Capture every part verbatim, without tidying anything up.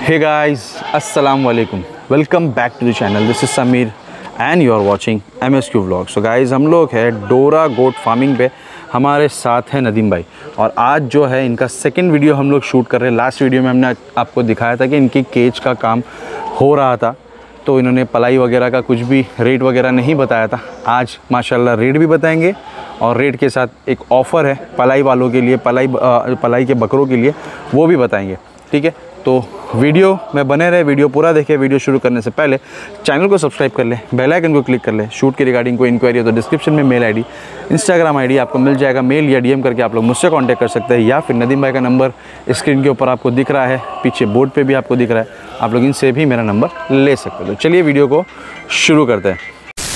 Hey guys, Assalamu alaikum. Welcome back to the channel. This is Samir and you are watching M S Q Vlog. So guys, हम लोग है डोरा गोट farming पे, हमारे साथ है नदीम भाई और आज जो है इनका सेकंड वीडियो हम लोग शूट कर रहे हैं। लास्ट वीडियो में हमने आपको दिखाया था कि इनकी केज का काम हो रहा था, तो इन्होंने पलाई वगैरह का कुछ भी रेट वगैरह नहीं बताया था। आज माशाल्लाह रेट भी बताएंगे और रेट के साथ एक ऑफ़र है पलाई वालों के लिए, पलाई पलाई के बकरों के लिए, वो भी बताएंगे। ठीक है, तो वीडियो में बने रहे, वीडियो पूरा देखें। वीडियो शुरू करने से पहले चैनल को सब्सक्राइब कर लें, बेल आइकन को क्लिक कर लें। शूट के रिगार्डिंग कोई इंक्वायरी हो तो डिस्क्रिप्शन में मेल आईडी, इंस्टाग्राम आईडी आपको मिल जाएगा। मेल या डीएम करके आप लोग मुझसे कांटेक्ट कर सकते हैं, या फिर नदीम भाई का नंबर स्क्रीन के ऊपर आपको दिख रहा है, पीछे बोर्ड पे भी आपको दिख रहा है, आप लोग इनसे भी मेरा नंबर ले सकते हो। तो चलिए वीडियो को शुरू करते हैं।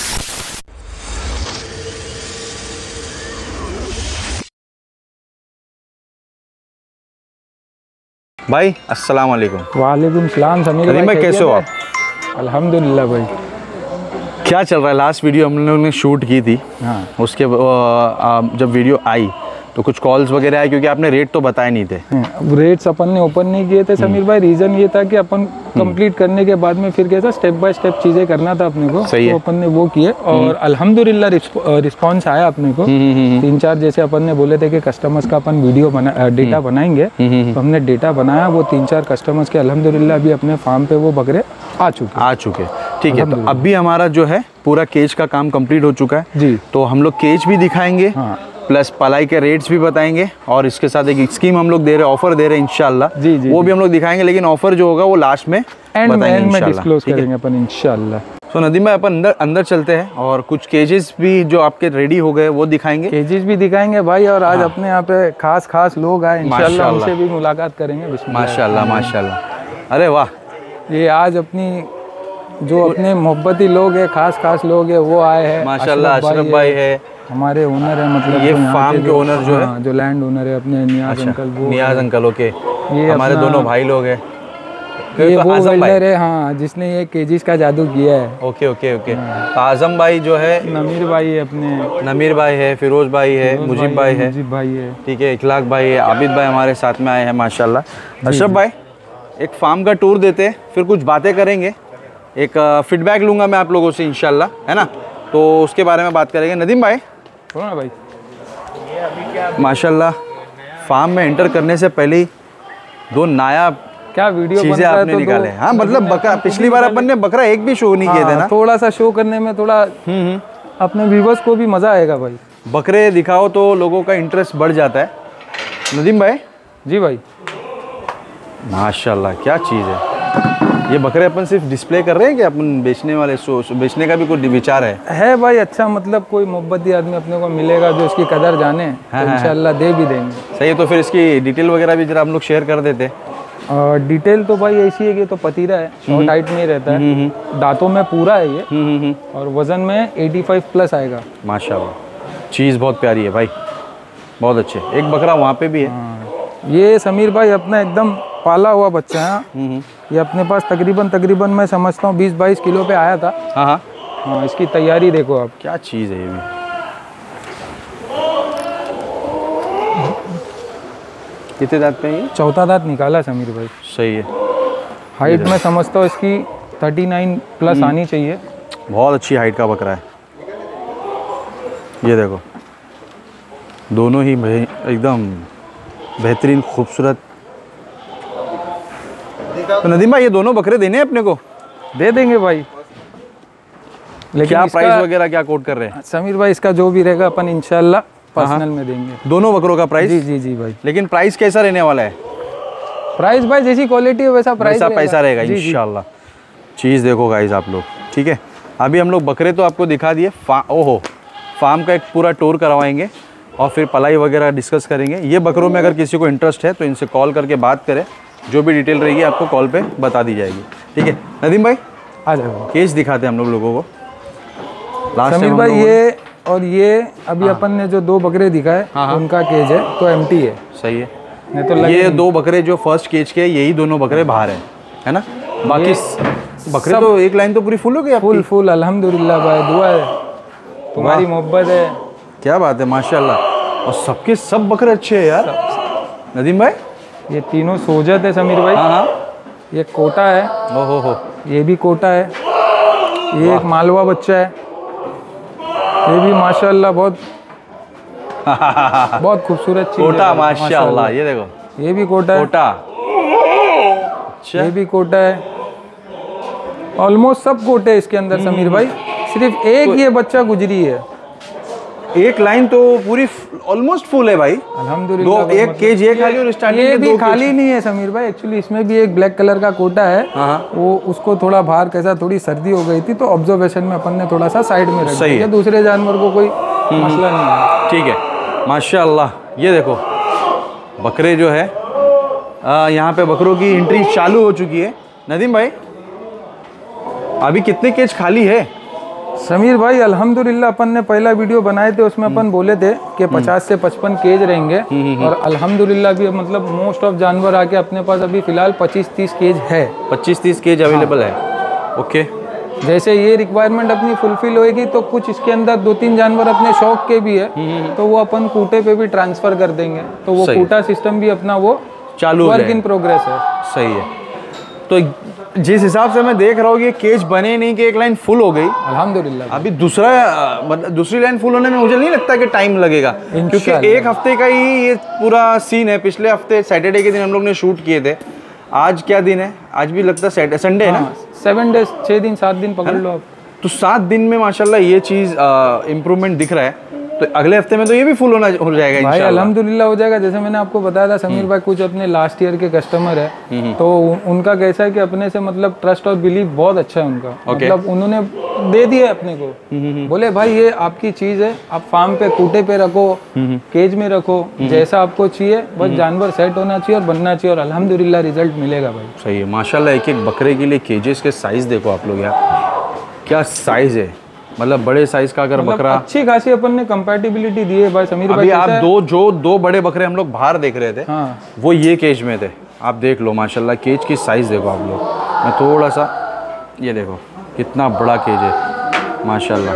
भाई अस्सलाम वालेकुम। वालेकुम सलाम समीर भाई, भाई कैसे हो आप? अल्हम्दुलिल्लाह भाई। क्या चल रहा है? लास्ट वीडियो हम लोगों ने शूट की थी, हाँ। उसके जब वीडियो आई तो कुछ कॉल्स वगैरह आए, क्योंकि आपने रेट तो बताए नहीं थे। रेट्स अपन ने ओपन नहीं किए थे समीर भाई। रीज़न ये था कि अपन कंप्लीट करने के बाद में फिर कैसा स्टेप बाय स्टेप चीज़ें करना था अपने को, तो अपन ने वो किए और अल्हम्दुलिल्लाह रिस्पॉन्स आया अपने को। तीन चार जैसे अपन ने बोले थे कि कस्टमर्स का अपन वीडियो बना डेटा बनाएंगे, तो हमने डेटा बनाया। वो तीन चार कस्टमर्स के अल्हम्दुलिल्लाह अभी अपने फार्म पे वो बकरे आ चुके आ चुके ठीक है, तो अभी हमारा जो है पूरा केज का काम कंप्लीट हो चुका है जी। तो हम लोग केज भी दिखाएंगे, हाँ। प्लस पलाई के रेट्स भी बताएंगे, और इसके साथ एक स्कीम हम लोग दे रहे हैं, ऑफर दे रहे हैं इंशाल्लाह, जी जी, वो भी हम लोग दिखाएंगे। लेकिन ऑफर जो होगा वो लास्ट में एंड में, में डिस्क्लोज करेंगे अपन इंशाल्लाह। तो नदीम भाई अपन अंदर अंदर चलते हैं और कुछ केजेस भी जो आपके रेडी हो गए वो दिखाएंगे। केजेस भी दिखाएंगे भाई, और आज हाँ। अपने यहाँ पे खास खास लोग आए इंशाल्लाह, उनसे भी मुलाकात करेंगे। माशाल्लाह माशाल्लाह, अरे वाह। ये आज अपनी जो अपने मोहब्बती लोग है, खास खास लोग है, वो आए हैं माशाल्लाह। अशरफ भाई है हमारे ओनर है, मतलब ये फार्म के ओनर जो है, जो लैंड ओनर है अपने नियाज अच्छा, अंकल, वो नियाज अंकल। ओके, ये हमारे दोनों भाई लोग हैं। ये वो वेल्डर है, हाँ, जिसने ये केजीज का जादू किया है। Okay okay okay. आजम भाई जो है, नमीर भाई है अपने, नमीर भाई है, फिरोज भाई है, मुजीब भाई है, मुजीब भाई है, ठीक है, इखलाक भाई है, आबिद भाई हमारे साथ में आए हैं माशाल्लाह। अशरफ भाई, एक फार्म का टूर देते हैं, फिर कुछ बातें करेंगे, एक फीडबैक लूँगा मैं आप लोगों से इंशाल्लाह, है ना, तो उसके बारे में बात करेंगे। नदीम भाई ना भाई, माशाल्लाह फार्म में एंटर करने से पहले ही दो नायाब क्या वीडियो चीजें आपने तो निकाले। हाँ, मतलब बकरा, पिछली बार अपन ने बकरा एक भी शो नहीं किए थे ना, थोड़ा सा शो करने में थोड़ा अपने व्यूवर्स को भी मजा आएगा भाई। बकरे दिखाओ तो लोगों का इंटरेस्ट बढ़ जाता है। नदीम भाई जी भाई, माशाल्लाह क्या चीज़ है। ये बकरे अपन सिर्फ डिस्प्ले कर रहे हैं कि अपन बेचने वाले शो बेचने का भी कोई विचार है? है भाई, अच्छा, मतलब कोई मोहब्बती आदमी अपने को मिलेगा जो इसकी कदर जाने, हाँ, तो इंशाल्लाह दे भी देंगे। सही है, तो फिर इसकी डिटेल वगैरह भी जरा हम लोग शेयर कर देते। और डिटेल तो भाई ऐसी है कि तो पतीरा है, शॉर्ट हाइट में ही रहता है, दांतों में पूरा है ये, और वजन में पचासी प्लस आएगा। माशाल्लाह, चीज़ बहुत प्यारी है भाई, बहुत अच्छे। एक बकरा वहाँ पे भी है, हाँ। ये समीर भाई अपना एकदम पाला हुआ बच्चा है। ये अपने पास तकरीबन तकरीबन मैं समझता हूँ बीस बाईस किलो पे आया था। हाँ हाँ हाँ, इसकी तैयारी देखो आप, क्या चीज़ है ये भी। कितने दांत पे है ये? चौथा दांत निकाला समीर भाई। सही है। हाइट में समझता हूँ इसकी उनतालीस प्लस आनी चाहिए। बहुत अच्छी हाइट का बकरा है। ये देखो, दोनों ही एकदम बेहतरीन खूबसूरत। तो नदीम भाई, ये दोनों बकरे देने हैं अपने को? दे देंगे भाई, लेकिन क्या प्राइस वगैरह क्या कोट कर रहे हैं समीर भाई? इसका जो भी रहेगा अपन इंशाल्लाह पर्सनल में देंगे, दोनों बकरों का प्राइस। जी जी जी भाई। लेकिन प्राइस कैसा रहने वाला है? प्राइस भाई जैसी क्वालिटी है वैसा प्राइस, वैसा पैसा रहेगा इंशाल्लाह। चीज़ देखो गाइस आप लोग, ठीक है। अभी हम लोग बकरे तो आपको दिखा दिए, फा ओहो फार्म का एक पूरा टूर करवाएंगे और फिर पलाई वगैरह डिस्कस करेंगे। ये बकरों में अगर किसी को इंटरेस्ट है तो इनसे कॉल करके बात करें, जो भी डिटेल रहेगी आपको कॉल पे बता दी जाएगी, ठीक है। नदीम भाई आ जाओ, केज दिखाते हैं हम लोग लोगों को। समीर भाई ये और ये अभी हाँ। अपन ने जो दो बकरे दिखाए, हाँ। उनका केज है तो एम्प्टी है। सही है, नहीं तो ये दो बकरे जो फर्स्ट केज के, यही दोनों बकरे बाहर हैं, है ना। बाकी बकरे तो एक लाइन तो पूरी फुल हो गई, फुल फुल अल्हम्दुलिल्लाह भाई, दुआ है, तुम्हारी मोहब्बत है। क्या बात है माशाल्लाह, और सबके सब बकरे अच्छे हैं यार। नदीम भाई ये तीनों सोजत है समीर भाई। हाँ हाँ, ये कोटा है। ओ हो हो, ये भी कोटा है। ये एक मालवा बच्चा है, ये भी माशाल्लाह बहुत बहुत खूबसूरत चीज है। कोटा माशाल्लाह, ये देखो, ये भी कोटा है। कोटा, ये भी कोटा है। ऑलमोस्ट सब कोटे इसके अंदर समीर भाई, सिर्फ एक ये बच्चा गुजरी है। एक लाइन तो पूरी ऑलमोस्ट फुल है भाई, अल्हम्दुलिल्लाह। दो एक केज ये खाली और स्टार्टिंग ये के भी दो खाली नहीं है समीर भाई, एक्चुअली इसमें भी एक ब्लैक कलर का कोटा है। हाँ। वो उसको थोड़ा बाहर कैसा थोड़ी सर्दी हो गई थी तो ऑब्जर्वेशन में अपन ने थोड़ा सा साइड में रख सही दिया, है। दूसरे जानवर को कोई मसला नहीं है। ठीक है माशाल्लाह। ये देखो बकरे जो है, आ, यहाँ पे बकरों की एंट्री चालू हो चुकी है। नदीम भाई अभी कितने केज खाली है? समीर भाई अल्हम्दुलिल्लाह अपन ने पहला वीडियो बनाए थे उसमें अपन बोले थे कि पचास से पचपन केज रहेंगे, और अल्हम्दुलिल्लाह भी मतलब मोस्ट ऑफ जानवर आके अपने पास अभी फिलहाल पच्चीस तीस केज है। पच्चीस तीस केज अवेलेबल है। ओके, जैसे ये रिक्वायरमेंट अपनी फुलफिल होएगी तो कुछ इसके अंदर दो तीन जानवर अपने शौक के भी है तो वो अपन कूटे पे भी ट्रांसफर कर देंगे, तो वो कूटा सिस्टम भी अपना वो चालू वर्क इन प्रोग्रेस है। सही है। तो जिस हिसाब से मैं देख रहा हूँ ये केज बने नहीं कि एक लाइन फुल हो गई अल्हम्दुलिल्लाह। अभी दूसरा मतलब दूसरी लाइन फुल होने में मुझे नहीं लगता कि टाइम लगेगा, क्योंकि एक हफ्ते का ही ये पूरा सीन है। पिछले हफ्ते सैटरडे के दिन हम लोग ने शूट किए थे। आज क्या दिन है? आज भी लगता है संडे है ना? सेवन डेज, छः दिन सात दिन पकड़ लो आप। तो सात दिन में माशाल्लाह ये चीज़ इम्प्रूवमेंट दिख रहा है। तो अगले हफ्ते में तो ये भी फुल होना हो जाएगा भाई अल्हम्दुलिल्लाह हो जाएगा। जैसे मैंने आपको बताया था समीर भाई, कुछ अपने लास्ट ईयर के कस्टमर है तो उनका कैसा है कि अपने से मतलब ट्रस्ट और बिलीव बहुत अच्छा है उनका। मतलब उन्होंने दे दिया अपने को, बोले भाई ये आपकी चीज़ है, आप फार्म पे कूटे पे रखो, केज में रखो, जैसा आपको चाहिए, बस जानवर सेट होना चाहिए और बनना चाहिए, और अल्हम्दुलिल्लाह रिजल्ट मिलेगा भाई। सही है माशाल्लाह। एक एक बकरे के लिए केजेस के साइज़ देखो आप लोग यार, क्या साइज़ है, मतलब बड़े साइज का अगर मतलब बकरा अच्छी खासी अपन ने कंपैटिबिलिटी दी है भाई समीर भाई। अभी आप दो जो दो बड़े बकरे हम लोग बाहर देख रहे थे, हाँ। वो ये केज में थे, आप देख लो माशाल्लाह। केज की साइज़ देखो आप लोग, मैं थोड़ा सा ये देखो कितना बड़ा केज है माशाल्लाह।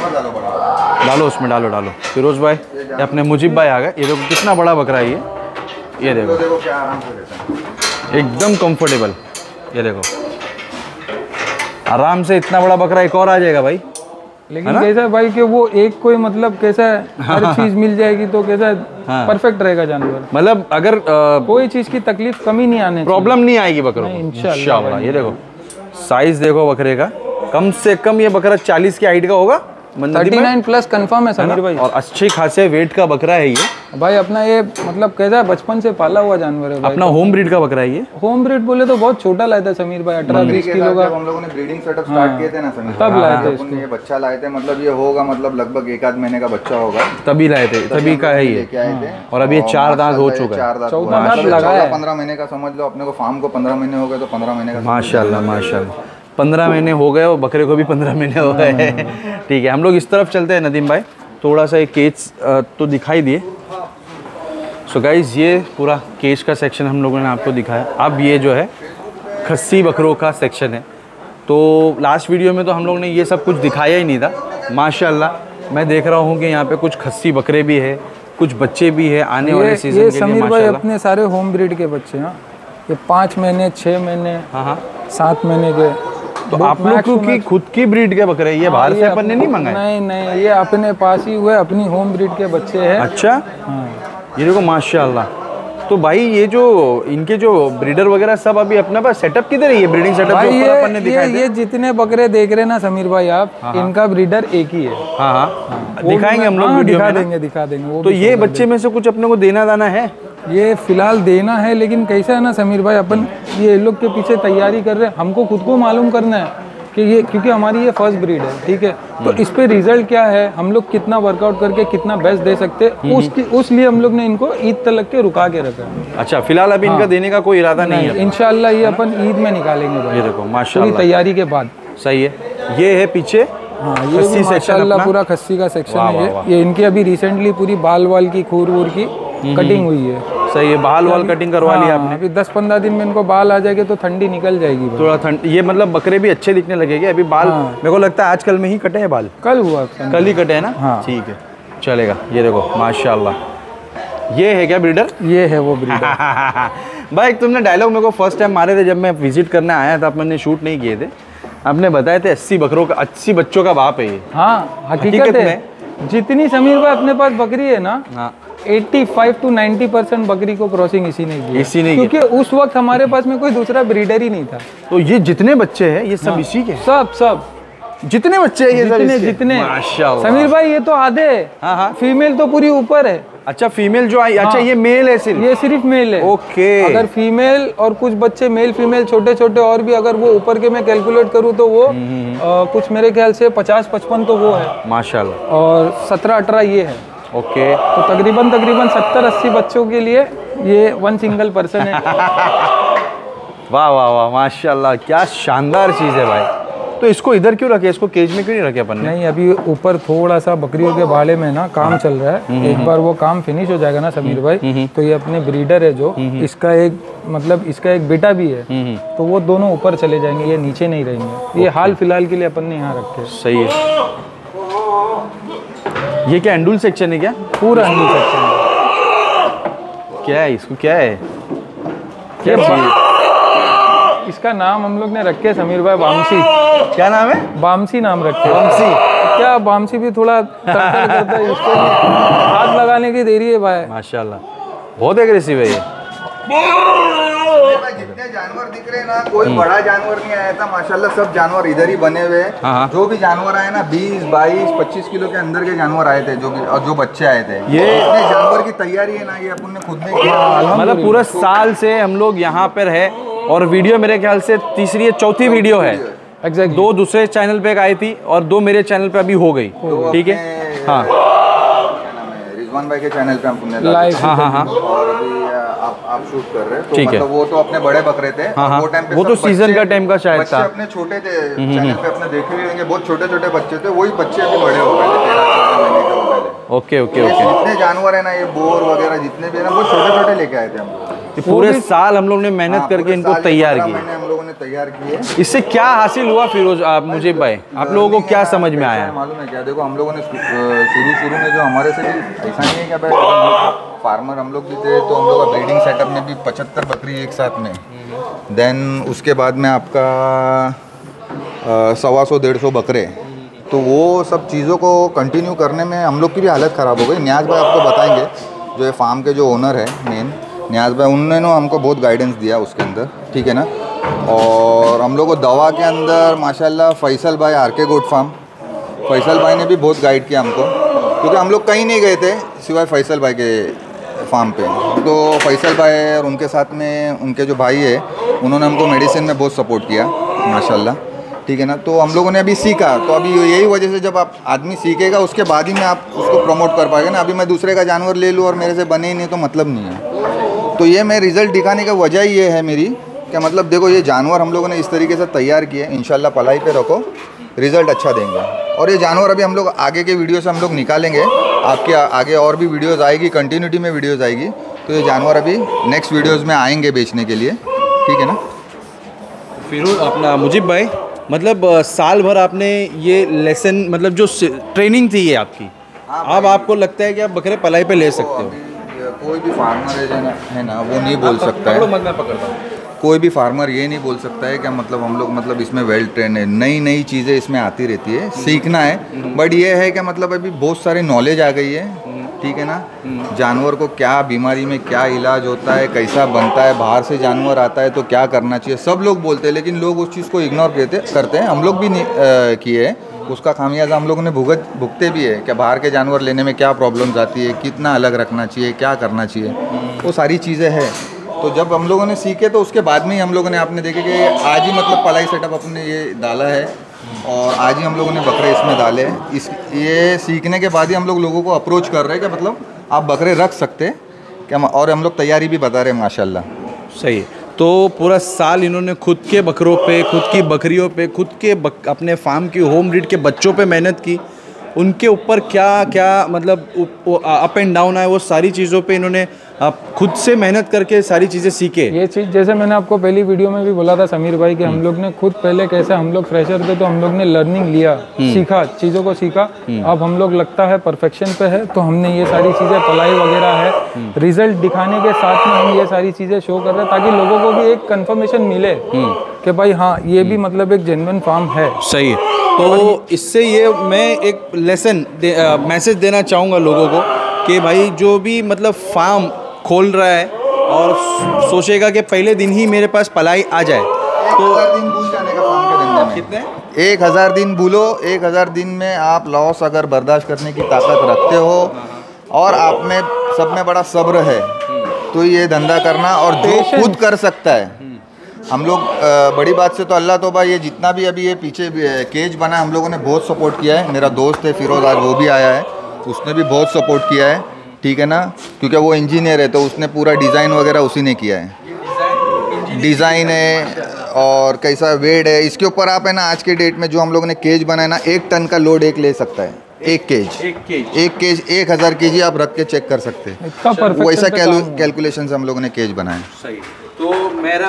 डालो उसमें, डालो डालो फिरोज भाई, ये अपने मुजीब भाई आ गए। ये देखो कितना बड़ा बकरा है ये, ये देखो एकदम कंफर्टेबल। ये देखो आराम से इतना बड़ा बकरा एक और आ जाएगा भाई। लेकिन कैसा है भाई कि वो एक कोई मतलब कैसा है हर चीज मिल जाएगी तो कैसा है हाँ। परफेक्ट रहेगा जानवर। मतलब अगर आ, कोई चीज की तकलीफ कमी नहीं आने, प्रॉब्लम नहीं आएगी बकरों को इंशाल्लाह। ये देखो साइज देखो बकरे का, कम से कम ये बकरा चालीस की हाइट का होगा, उनतालीस प्लस कंफर्म है समीर भाई, और अच्छे खासे वेट का बकरा है ये भाई। अपना ये मतलब कैसा है बचपन से पाला हुआ जानवर है भाई। अपना होम ब्रीड का बकरा है ये। होम ब्रीड बोले तो बहुत छोटा लाया था समीर भाई, अठारह बीस किलो का। हम लोगों ने ब्रीडिंग सेटअप स्टार्ट किए थे ना समीर, तब लाए थे इसको। ये बच्चा लाए थे, मतलब ये होगा मतलब लगभग एक आध महीने का बच्चा होगा, तभी लाए थे, तभी का है ये। और अभी ये चार दांत हो चुका है, चौथा दांत लगा है। पंद्रह महीने का समझ लो अपने को, फार्म को पंद्रह महीने हो गए तो पंद्रह महीने का माशाल्लाह माशाल्लाह। पंद्रह महीने हो गए और बकरे को भी पंद्रह महीने हो गए। ठीक है, हम लोग इस तरफ चलते हैं नदीम भाई, थोड़ा सा एक केज तो दिखाई दिए। सो गाइज ये पूरा केज का सेक्शन हम लोगों ने आपको दिखाया। अब ये जो है खस्सी बकरों का सेक्शन है। तो लास्ट वीडियो में तो हम लोग ने ये सब कुछ दिखाया ही नहीं था। माशाल्लाह मैं देख रहा हूँ कि यहाँ पे कुछ खस्सी बकरे भी है, कुछ बच्चे भी है आने वाले सीजन के लिए। समीर भाई अपने सारे होम ब्रीड के बच्चे हैं, ये पाँच महीने छः महीने हाँ हाँ सात महीने के। तो आप लोग की खुद की ब्रीड के बकरे, ये बाहर से अपन ने नहीं मंगाए? नहीं नहीं, ये अपने पास ही हुए, अपनी होम ब्रीड के बच्चे हैं। अच्छा हाँ। ये देखो माशाल्लाह। तो भाई ये जो इनके जो ब्रीडर वगैरह सब अभी अपने पास सेटअप किधर है? ये ब्रीडिंग सेटअप जो ऊपर अपन ने दिखाया ये, ये जितने बकरे देख रहे हैं ना समीर भाई आप, हाँ, इनका ब्रीडर एक ही है। हाँ हाँ दिखाएंगे हम लोग वीडियो में, दिखा देंगे दिखा देंगे। तो ये बच्चे में से कुछ अपने को देना दाना है? ये फिलहाल देना है, लेकिन कैसा है ना समीर भाई, अपन ये लोग के पीछे तैयारी कर रहे हैं। हमको खुद को मालूम करना है कि ये, क्योंकि हमारी ये फर्स्ट ब्रीड है, ठीक है, तो इस पे रिजल्ट क्या है, हम लोग कितना वर्कआउट करके कितना बेस्ट दे सकते हैं, उसकी उसलिए हम लोग ने इनको ईद तक के रुका के रखा है। अच्छा, फिलहाल अभी हाँ। इनका देने का कोई इरादा नहीं, नहीं है? इंशाल्लाह ये अपन ईद में निकालेंगे भाई। ये देखो माशाल्लाह, पूरी तैयारी के बाद। सही है। ये है पीछे, हाँ ये भी माशाल्लाह पूरा खस्सी का सेक्शन है। ये ये इनकी अभी रिसेंटली पूरी बाल वाल की खूर वूर की कटिंग हुई है। सही है, बाल वाल कटिंग करवा हाँ, लिया आपने? अभी दस पंद्रह दिन में इनको बाल आ जाएंगे तो ठंडी निकल जाएगी थोड़ा ठंड। ये मतलब बकरे भी अच्छे दिखने लगेंगे अभी बाल। हाँ। मेरे को लगता है आजकल में ही कटे हैं बाल। कल हुआ, कल ही कटे हैं ना? हाँ ठीक है चलेगा। ये देखो माशाल्लाह, ये है क्या ब्रीडर? ये है वो ब्रीडर। भाई तुमने डायलॉग मेरे को फर्स्ट टाइम मारे थे जब मैं विजिट करने आया था, मैंने शूट नहीं किए थे, आपने बताए थे अस्सी बकरों का अस्सी बच्चों का बाप है ये। हाँ हकीकत है, जितनी समीर भाई अपने पास बकरी है ना, हाँ पचासी टू नब्बे परसेंट बकरी को क्रॉसिंग इसी ने की, इसी ने, क्योंकि उस वक्त हमारे पास में कोई दूसरा ब्रीडर ही नहीं था। तो ये जितने बच्चे हैं ये सब हाँ, इसी के, सब सब जितने बच्चे हैं ये जितने जितने माशाल्लाह। समीर भाई ये तो आधे है, हाँ हाँ, फीमेल तो पूरी ऊपर है। अच्छा फीमेल जो आई, अच्छा हाँ, ये मेल है सिर्फ, ये सिर्फ मेल है। ओके। अगर फीमेल और कुछ बच्चे मेल फीमेल छोटे छोटे और भी अगर वो ऊपर के मैं कैलकुलेट करूँ तो वो आ, कुछ मेरे ख्याल से पचास पचपन तो वो है माशाल्लाह, और सत्रह अठारह ये है। ओके। तो तकरीबन तकरीबन सत्तर अस्सी बच्चों के लिए ये वन सिंगल पर्सन है। वाह वाह वाह माशाल्लाह, क्या शानदार चीज़ है भाई। तो इसको इधर क्यों रखे, इसको केज में क्यों नहीं रखे अपन ने? नहीं, अभी ऊपर थोड़ा सा बकरियों के बाड़े में ना काम चल रहा है, एक बार वो काम फिनिश हो जाएगा ना समीर भाई, तो ये अपने ब्रीडर है जो, इसका एक मतलब इसका एक बेटा भी है, तो वो दोनों ऊपर चले जाएंगे, ये नीचे नहीं रहेंगे। ये हाल फिलहाल के लिए अपन ने यहाँ रखे। सही है। ये क्या एंडुल सेक्शन है क्या? पूरा एंडुल सेक्शन है। क्या है इसको, क्या है, क्या चीज? इसका नाम हम लोग ने रखे समीर भाई बामसी। क्या नाम है? बामसी नाम रखे। बामसी क्या बामसी भी थोड़ा तड़तड़ करता है, इसको हाथ लगाने की देरी है भाई। माशाल्लाह बहुत एग्रेसिव है ये। जितने जानवर दिख रहे हैं ना, कोई बड़ा जानवर नहीं आया था माशाल्लाह, सब जानवर इधर ही बने हुए हैं। जो भी जानवर आए ना बीस बाईस पच्चीस किलो के अंदर के जानवर आए थे, जो भी और जो बच्चे आए थे। ये इतने जानवर की तैयारी है ना, ये अपन ने खुद ने किया। मतलब पूरा साल से हम लोग यहाँ पर है, और वीडियो मेरे ख्याल से तीसरी या चौथी वीडियो है। एग्जैक्ट दो दूसरे चैनल पे आई थी और दो मेरे चैनल पे अभी हो गई। ठीक है हाँ, रिजवान भाई के चैनल पे हमने लाइव। हाँ हाँ हाँ, और अभी आप आप शूट कर रहे हैं तो ठीक है। मतलब वो तो अपने बड़े बकरे थे। हाँ हाँ, वो टाइम पे वो तो सीजन का टाइम का शायद था। अपने छोटे थे, चैनल पे अपने देखे भी होंगे, बहुत छोटे छोटे बच्चे थे, वही बच्चे अभी बड़े हो गए थे, तेरह चौदह महीने के हो गए थे। Okay okay okay. जितने जानवर है ना, ये बोर वगैरह जितने भी है ना, बहुत छोटे छोटे लेके आए थे हम लोग। पूरे साल हम लोग ने मेहनत करके इनको तैयार किया, हम लोगों ने तैयार किए। इससे क्या हासिल हुआ फिरोज आप मुझे भाई, आप लोगों को क्या समझ में आया? मालूम है क्या, देखो हम लोगों ने शुरू शुरू में जो हमारे से भी ऐसा नहीं है क्या भाई, फार्मर हम लोग भी थे, तो हम लोग का ब्रीडिंग सेटअप में भी पचहत्तर बकरी एक साथ में, देन उसके बाद में आपका सवा सौ डेढ़ सौ बकरे, तो वो सब चीज़ों को कंटिन्यू करने में हम लोग की भी हालत ख़राब हो गई। न्याज भाई आपको बताएंगे, जो ये फार्म के जो ओनर है मेन न्याज भाई, उन्होंने हमको बहुत गाइडेंस दिया उसके अंदर, ठीक है ना। और हम लोग को दवा के अंदर माशाल्लाह फैसल भाई आर के गोट फार्म, फैसल भाई ने भी बहुत गाइड किया हमको, क्योंकि हम लोग कहीं नहीं गए थे सिवाय फैसल भाई के फार्म पे। तो फैसल भाई और उनके साथ में उनके जो भाई है, उन्होंने हमको मेडिसिन में बहुत सपोर्ट किया माशाल्लाह, ठीक है ना। तो हम लोगों ने अभी सीखा, तो अभी यही वजह से जब आप आदमी सीखेगा उसके बाद ही में आप उसको प्रमोट कर पाएगा ना। अभी मैं दूसरे का जानवर ले लूँ और मेरे से बने ही नहीं तो मतलब नहीं है। तो ये मैं रिज़ल्ट दिखाने का वजह ये है मेरी, क्या मतलब देखो ये जानवर हम लोगों ने इस तरीके से तैयार किए, इंशाल्लाह पलाई पे रखो, रिज़ल्ट अच्छा देंगे। और ये जानवर अभी हम लोग आगे के वीडियो से हम लोग निकालेंगे, आपके आगे और भी वीडियोज़ आएगी, कंटिन्यूटी में वीडियोज़ आएगी। तो ये जानवर अभी नेक्स्ट वीडियोज़ में आएंगे बेचने के लिए, ठीक है ना। फिर अपना मुजीब भाई, मतलब साल भर आपने ये लेसन, मतलब जो ट्रेनिंग थी ये आपकी, अब आपको लगता है कि आप बकरे पलाई पे ले सकते हो? कोई भी फार्मर है ना है ना वो नहीं बोल सकता है, मैं पकड़ता हूँ, कोई भी फार्मर ये नहीं बोल सकता है कि मतलब हम लोग मतलब इसमें वेल ट्रेन है, नई नई चीज़ें इसमें आती रहती है, सीखना है। बट ये है कि मतलब अभी बहुत सारी नॉलेज आ गई है, ठीक है ना। जानवर को क्या बीमारी में क्या इलाज होता है, कैसा बनता है, बाहर से जानवर आता है तो क्या करना चाहिए, सब लोग बोलते हैं, लेकिन लोग उस चीज़ को इग्नोर करते करते हैं। हम लोग भी किए हैं, उसका खामियाजा हम लोगों ने भुगत भुगते भी है, क्या बाहर के जानवर लेने में क्या प्रॉब्लम्स आती है, कितना अलग रखना चाहिए, क्या करना चाहिए, वो सारी चीज़ें हैं। तो जब हम लोगों ने सीखे तो उसके बाद में ही हम लोगों ने आपने देखे कि आज ही मतलब पलाई सेटअप अपने ये डाला है, और आज ही हम लोगों ने बकरे इसमें डाले हैं। इस ये सीखने के बाद ही हम लोग लोगों को अप्रोच कर रहे हैं कि मतलब आप बकरे रख सकते हैं क्या, और हम लोग तैयारी भी बता रहे हैं माशाल्लाह। सही है। तो पूरा साल इन्होंने खुद के बकरों पे, खुद की बकरियों पे, खुद के बक, अपने फार्म की होम ब्रीड के बच्चों पे मेहनत की, उनके ऊपर क्या क्या मतलब अप एंड डाउन आए, वो सारी चीज़ों पे इन्होंने आप खुद से मेहनत करके सारी चीज़ें सीखे। ये चीज़ जैसे मैंने आपको पहली वीडियो में भी बोला था समीर भाई कि हम लोग ने खुद पहले कैसे हम लोग फ्रेशर थे तो हम लोग ने लर्निंग लिया, सीखा, चीज़ों को सीखा। अब हम लोग लगता है परफेक्शन पे है तो हमने ये सारी चीज़ें पलाई वगैरह है, रिजल्ट दिखाने के साथ में हम ये सारी चीज़ें शो कर रहे हैं ताकि लोगों को भी एक कंफर्मेशन मिले कि भाई हाँ ये भी मतलब एक जेन्युइन फार्म है। सही है। तो इससे ये मैं एक लेसन दे, मैसेज देना चाहूँगा लोगों को कि भाई जो भी मतलब फार्म खोल रहा है और सोचेगा कि पहले दिन ही मेरे पास पलाई आ जाए तो दिन भूल जाने का फार्म के धंधे में। कितने एक हज़ार दिन भूलो, एक हज़ार दिन में आप लॉस अगर बर्दाश्त करने की ताकत रखते हो और आप में सब में बड़ा सब्र है तो ये धंधा करना, और जो खुद कर सकता है। हम लोग बड़ी बात से तो अल्लाह तौबा, ये जितना भी अभी ये पीछे केज बना हम लोगों ने बहुत सपोर्ट किया है। मेरा दोस्त है फिरोज़, आज वो भी आया है, उसने भी बहुत सपोर्ट किया है, ठीक है ना, क्योंकि वो इंजीनियर है तो उसने पूरा डिज़ाइन वगैरह उसी ने किया है। डिज़ाइन है और कैसा वेट है इसके ऊपर, आप है ना आज के डेट में जो हम लोगों ने केज बनाया ना, एक टन का लोड एक ले सकता है। एक केज एक केज एक केज एक हज़ार के जी आप रख के चेक कर सकते हैं। वैसा कैलकुलेशन से हम लोगों ने केज बनाया। सही। तो मेरा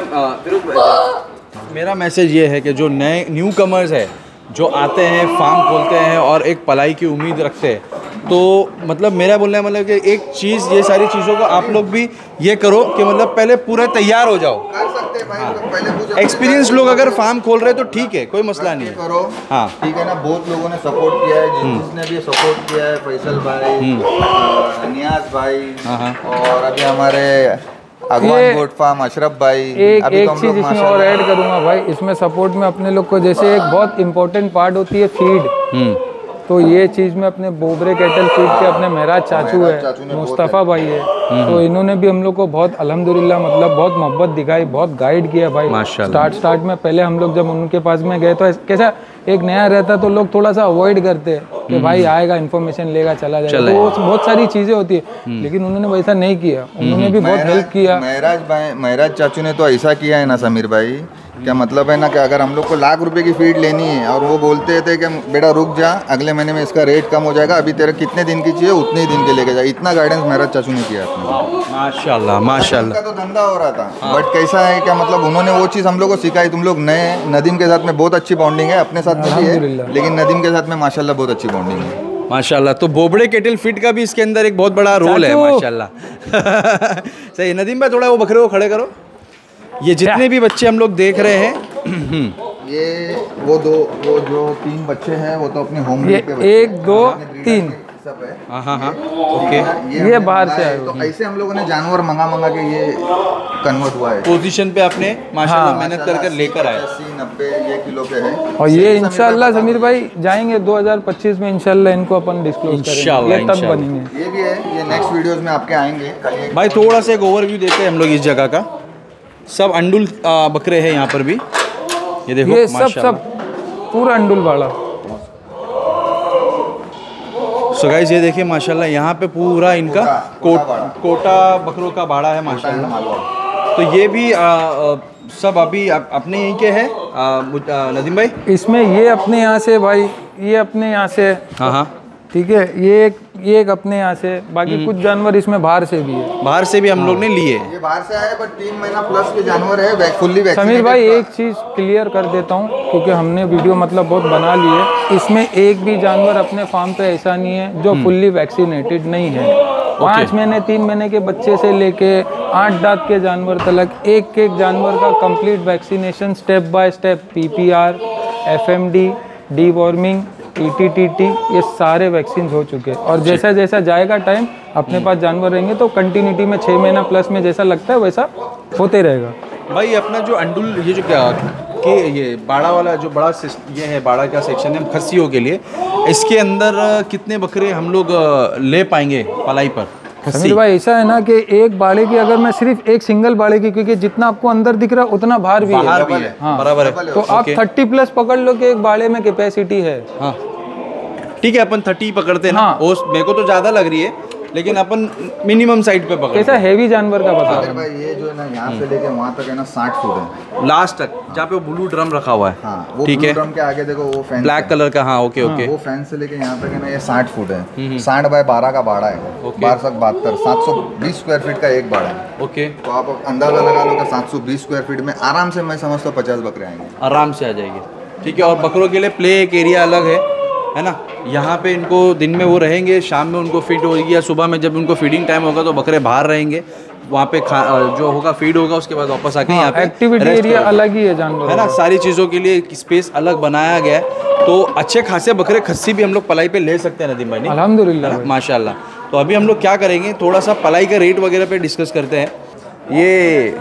मेरा मैसेज ये है कि जो नए न्यू कमर्स है जो आते हैं फार्म खोलते हैं और एक पलाई की उम्मीद रखते हैं, तो मतलब मेरा बोलना है मतलब कि एक चीज़, ये सारी चीज़ों को आप लोग भी ये करो कि मतलब पहले पूरे तैयार हो जाओ। कर सकते हैं भाई, तो पहले एक्सपीरियंस लोग अगर फार्म खोल रहे हैं तो ठीक है, कोई मसला नहीं है, करो। हाँ ठीक है ना, बहुत लोगों ने सपोर्ट किया है, जिसने भी सपोर्ट किया है, फैसल भाई, नियाज भाई, और अभी हमारे अगवान गोट फार्म अशरफ भाई। एक एक चीज़ इसमें और ऐड करूंगा भाई, इसमें सपोर्ट में अपने लोग को जैसे एक बहुत इंपॉर्टेंट पार्ट होती है फीड, तो ये चीज़ में अपने बोबरे कैटल फीड के अपने महराज चाचू है, मुस्तफ़ा भाई है, तो इन्होंने भी हम लोग को बहुत अल्हम्दुलिल्लाह मतलब बहुत मोहब्बत दिखाई, बहुत गाइड किया भाई। स्टार्ट स्टार्ट में पहले हम लोग जब उनके पास में गए तो कैसा एक नया रहता तो लोग थोड़ा सा अवॉइड करते हैं कि भाई आएगा इन्फॉर्मेशन लेगा चला जाएगा, तो बहुत सारी चीज़ें होती है, लेकिन उन्होंने वैसा नहीं किया, उन्होंने भी बहुत हेल्प किया। महराज भाई, महराज चाचू ने तो ऐसा किया है ना समीर भाई, क्या मतलब है ना कि अगर हम लोग को लाख रुपए की फीड लेनी है और वो बोलते थे कि बेटा रुक जा, अगले महीने में इसका रेट कम हो जाएगा, अभी तेरे कितने दिन की चाहिए उतने ही दिन के लेके जा, इतना गाइडेंस महराज चाचू ने किया अपने। माशाल्लाह माशाल्लाह। तो धंधा हो रहा था बट कैसा है क्या मतलब उन्होंने वो चीज़ हम लोग को सिखाई। तुम लोग नए, नदीम के साथ में बहुत अच्छी बॉन्डिंग है, अपने साथ में भी है, लेकिन नदीम के साथ में माशाल्लाह बहुत अच्छी बॉन्डिंग है माशाल्लाह। तो बोबड़े केटल फीड का भी इसके अंदर एक बहुत बड़ा रोल है माशाल्लाह। सही। नदीम भाई थोड़ा वो बकरे को खड़े करो। ये जितने भी बच्चे हम लोग देख रहे हैं, ये वो दो वो जो तीन बच्चे हैं वो तो अपने होम ये एक दो तीन सब है। हाँ हाँ हाँ ओके। ये, ये बाहर से आए, तो ऐसे हम लोगों ने जानवर मंगा मंगा के ये कन्वर्ट हुआ है। पोजीशन पे अपने माशाल्लाह मेहनत कर कर लेकर आए। अस्सी नब्बे ये किलो पे है। और ये इंशाल्लाह समीर भाई जाएंगे दो हज़ार पच्चीस में इंशाल्लाह इनको अपन डिस्क्लोज करेंगे, ये तब बनेंगे। ये भी है, ये नेक्स्ट वीडियोस में आपके आएंगे। भाई थोड़ा सा एक ओवरव्यू देते हैं हम लोग इस जगह का। सब अंडुल बकरे हैं यहाँ पर भी, ये देखो ये सब सब पूरा अंडुल वाला। सो गाइस ये देखिए माशाल्लाह यहाँ पे पूरा इनका कोट, कोटा बकरों का बाड़ा है माशाल्लाह। तो ये भी आ, आ, सब अभी आ, अपने यहीं के हैं नदीम भाई। इसमें ये अपने यहाँ से भाई, ये अपने यहाँ से, हाँ हाँ ठीक है, ये एक ये एक अपने यहाँ से, बाकी कुछ जानवर इसमें बाहर से भी है, बाहर से भी हम लोग ने लिए। ये बाहर से आए बट तीन महीना प्लस के जानवर है, फुल्ली वैक्सीनेटेड। समीर भाई एक चीज़ क्लियर कर देता हूँ क्योंकि हमने वीडियो मतलब बहुत बना ली है, इसमें एक भी जानवर अपने फार्म पे ऐसा नहीं है जो फुल्ली वैक्सीनेटेड नहीं है। पाँच महीने तीन महीने के बच्चे से लेके आठ दांत के जानवर तक एक एक जानवर का complete vaccination step by step, P P R, F M D, deworming, E T T T, ये सारे वैक्सीन हो चुके हैं। और जैसा जैसा जाएगा टाइम अपने पास जानवर रहेंगे तो कंटिन्यूटी में छः महीना प्लस में जैसा लगता है वैसा होते रहेगा। भाई अपना जो अंडुल ये जो क्या कि ये बाड़ा वाला जो बड़ा ये है, बाड़ा का सेक्शन है खस्सियों के लिए, इसके अंदर कितने बकरे हम लोग ले पाएंगे पलाई पर? समीर भाई ऐसा है ना कि एक बाड़े की अगर मैं सिर्फ एक सिंगल बाड़े की, क्योंकि जितना आपको अंदर दिख रहा है उतना बाहर भी बाहर है, भी है। हाँ बराबर है। तो आप थर्टी प्लस पकड़ लो कि एक बाड़े में कैपेसिटी है। हाँ ठीक है, अपन थर्टी पकड़ते हैं ना। हाँ। मेरे को तो ज़्यादा लग रही है लेकिन अपन मिनिमम साइड पे पकड़ कैसा हैवी जानवर का बता अगर भाई ये जो है ना यहाँ से लेके वहाँ तक है ना साठ फुट है लास्ट तक, जहाँ पे वो ब्लू ड्रम रखा हुआ है। हाँ, वो ठीक ब्लू है, ड्रम के आगे देखो वो फेंस ब्लैक कलर का। हाँ ओके ओके। वो फेंस से लेके यहाँ तक है ना ये साठ फुट है, साठ बाय बारह का बाड़ा है, बारह सौ बहत्तर, सात सौ बीस स्क्वायर फीट का एक बाड़ा है। ओके, तो आप अंदाजा लगा लो कि सात सौ बीस स्क्वायर फीट में आराम से मैं समझता हूँ पचास बकरे आएंगे, आराम से आ जाएगी। ठीक है, और बकरों के लिए प्ले एक एरिया अलग है, है ना। यहाँ पे इनको दिन में वो रहेंगे, शाम में उनको फीड होगी, या सुबह में जब उनको फीडिंग टाइम होगा तो बकरे बाहर रहेंगे, वहाँ पे खा जो होगा फीड होगा, उसके बाद वापस आके यहाँ पे एक्टिविटी एरिया अलग ही है जानवर, है ना। सारी चीज़ों के लिए स्पेस अलग बनाया गया है, तो अच्छे खासे बकरे खस्सी भी हम लोग पलाई पे ले सकते हैं नदीम भाई। अल्हम्दुलिल्लाह माशाल्लाह। तो अभी हम लोग क्या करेंगे, थोड़ा सा पलाई का रेट वगैरह पे डिस्कस करते हैं। ये